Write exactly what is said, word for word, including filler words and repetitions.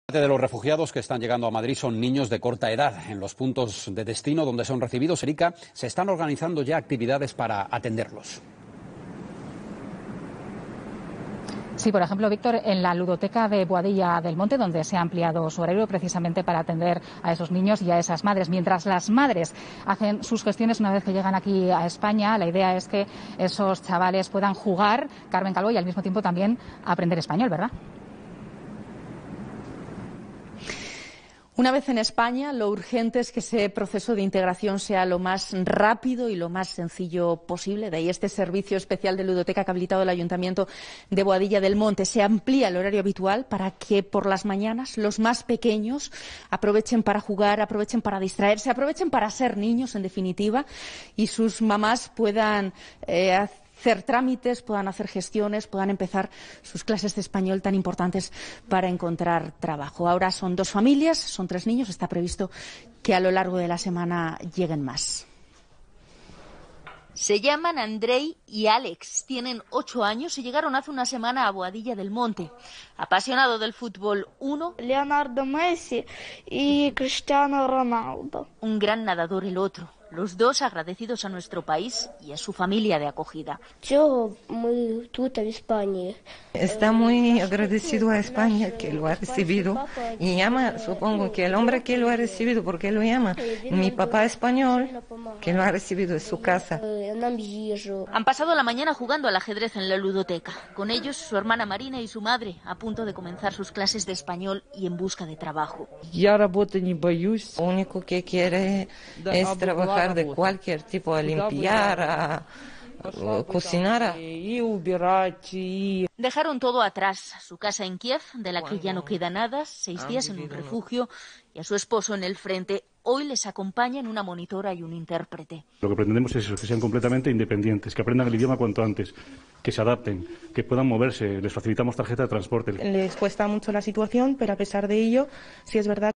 Parte de los refugiados que están llegando a Madrid son niños de corta edad. En los puntos de destino donde son recibidos, Erika, se están organizando ya actividades para atenderlos. Sí, por ejemplo, Víctor, en la ludoteca de Boadilla del Monte, donde se ha ampliado su horario precisamente para atender a esos niños y a esas madres. Mientras las madres hacen sus gestiones una vez que llegan aquí a España, la idea es que esos chavales puedan jugar, Carmen Calvo, y al mismo tiempo también aprender español, ¿verdad? Una vez en España, lo urgente es que ese proceso de integración sea lo más rápido y lo más sencillo posible. De ahí este servicio especial de ludoteca que ha habilitado el Ayuntamiento de Boadilla del Monte. Se amplía el horario habitual para que por las mañanas los más pequeños aprovechen para jugar, aprovechen para distraerse, aprovechen para ser niños, en definitiva, y sus mamás puedan eh, hacer hacer trámites, puedan hacer gestiones, puedan empezar sus clases de español tan importantes para encontrar trabajo. Ahora son dos familias, son tres niños, está previsto que a lo largo de la semana lleguen más. Se llaman Andrei y Alex, tienen ocho años y llegaron hace una semana a Boadilla del Monte. Apasionado del fútbol, uno, Leonardo Messi y Cristiano Ronaldo. Un gran nadador el otro. Los dos agradecidos a nuestro país y a su familia de acogida. Yo muy tuta en España. Está muy agradecido a España que lo ha recibido y llama, supongo que el hombre que lo ha recibido, porque lo llama mi papá español, que lo ha recibido en su casa. Han pasado la mañana jugando al ajedrez en la ludoteca. Con ellos su hermana Marina y su madre, a punto de comenzar sus clases de español y en busca de trabajo. Lo único que quiere es trabajar de cualquier tipo, a limpiar, a, a cocinar. A... Dejaron todo atrás, su casa en Kiev, de la que ya no queda nada, seis días en un refugio, y a su esposo en el frente. Hoy les acompañan una monitora y un intérprete. Lo que pretendemos es eso, que sean completamente independientes, que aprendan el idioma cuanto antes, que se adapten, que puedan moverse. Les facilitamos tarjeta de transporte. Les cuesta mucho la situación, pero a pesar de ello, sí es verdad